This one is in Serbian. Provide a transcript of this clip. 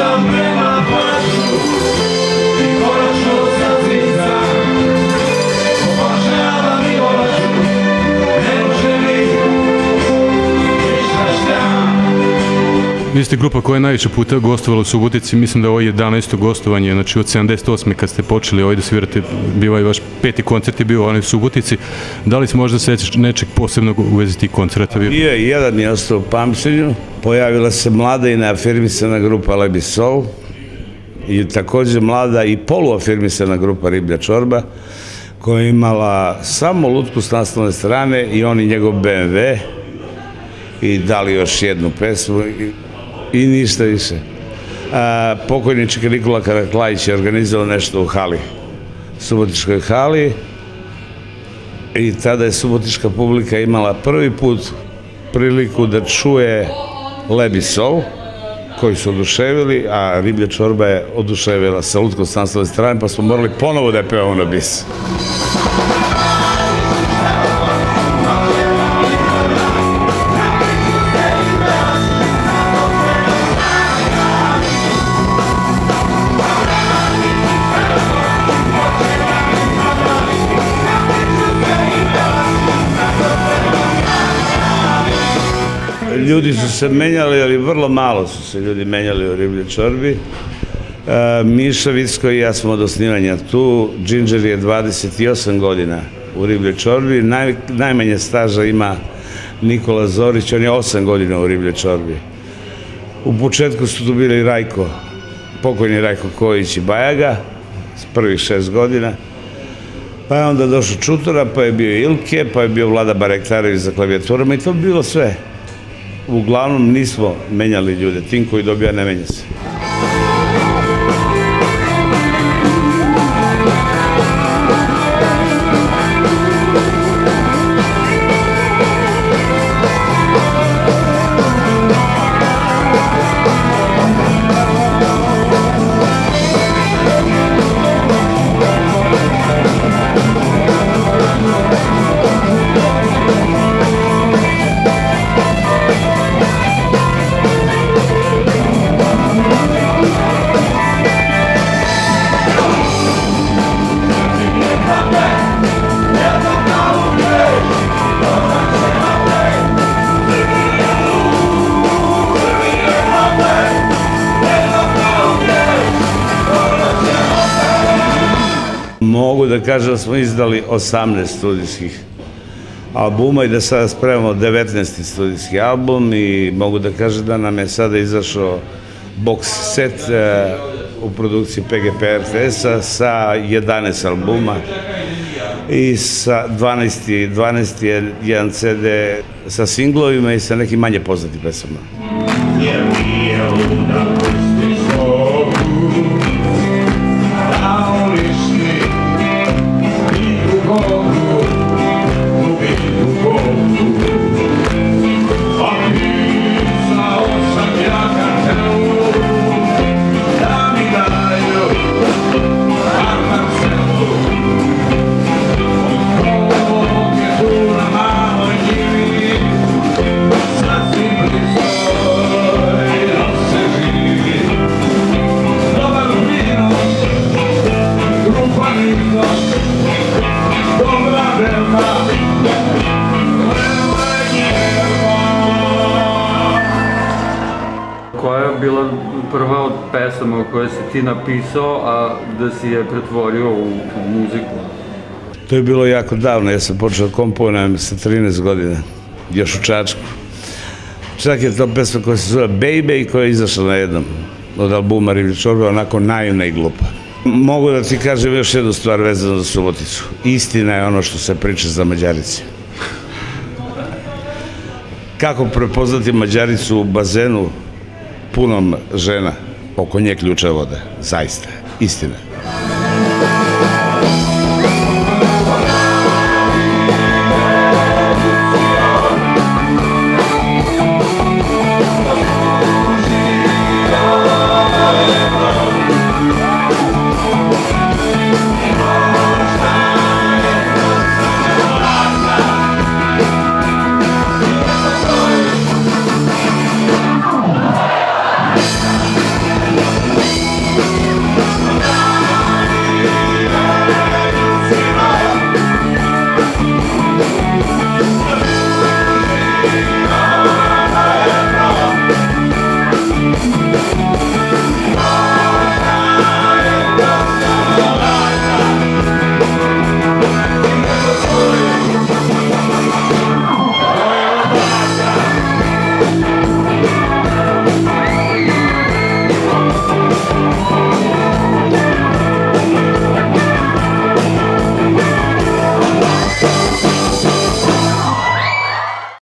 Puštam prema plaću i konačno zaklizam. Obožavam i volaću, ne može mi ništa šta. Vi ste grupa koja je najviše puta gostovala u Subotici, mislim da je ovo 11. gostovanje, znači od 78. kad ste počeli ovdje da svirate, bio je vaš 5. koncert je bio u Subotici. Da li se možda sećaš nečeg posebnog u vezi tih koncerta? Bio je jedan je ostao u pamćenju, pojavila se mlada i neafirmisana grupa Lebi Soul i također mlada i poluafirmisana grupa Riblja čorba koja je imala samo lutku s naslovne strane i on i njegov BMW i dali još jednu pesmu i ništa više. Pokojni Čika Nikola Karaklajić je organizovao nešto u hali, subotičkoj hali, i tada je subotička publika imala prvi put priliku da čuje Lebi Soul, koji su oduševili, a Riblja čorba je oduševila sa lutkom s naslovne strane, pa smo morali ponovo da je pevamo na bis. Ljudi su se menjali, ali vrlo malo su se ljudi menjali u Ribljoj čorbi. Miša Vicko i ja smo od osnivanja tu. Džinđer je 28 godina u Ribljoj čorbi. Najmanje staža ima Nikola Zorić, on je 8 godina u Ribljoj čorbi. U početku su tu bili Rajko, pokojni Rajko Kojić i Bajaga, s prvih 6 godina. Pa je onda došao Čutura, pa je bio Ilke, pa je bio Vlada Barektarević za klavijaturama i to bi bilo sve. Uglavnom nismo menjali ljude, tim koji dobija ne menja se. Mogu da kažem da smo izdali 18 studijskih albuma i da sada spremamo 19. studijski album i mogu da kažem da nam je sada izašao box set u produkciji PGP RTS-a sa 11 albuma i sa 12 je jedan CD sa singlovima i sa nekim manje poznatim pesama. Koja je bila prva od pesama koje si ti napisao, a da si je pretvorio u muziku? To je bilo jako davno, ja sam počeo komponujem sa 13 godina, još u Čačku. Čak je to pesma koja se zove Baby i koja je izašla na jednom od albuma Riblja čorba, onako naivna i glupa. Mogu da ti kažem još jednu stvar vezanu za Suboticu. Istina je ono što se priča za Mađarice. Kako prepoznati Mađaricu u bazenu punom žena, oko nje ključa vode, zaista, istina.